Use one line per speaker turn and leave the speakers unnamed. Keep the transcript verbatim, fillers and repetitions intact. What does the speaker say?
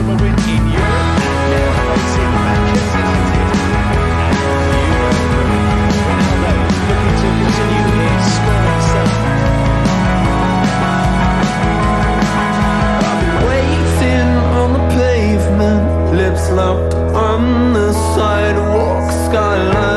a win in Europe, and now facing Manchester United and Europe. Ronaldo looking to continue his scoring stuff.
I've been waiting on the pavement, lips locked on the sidewalk, skyline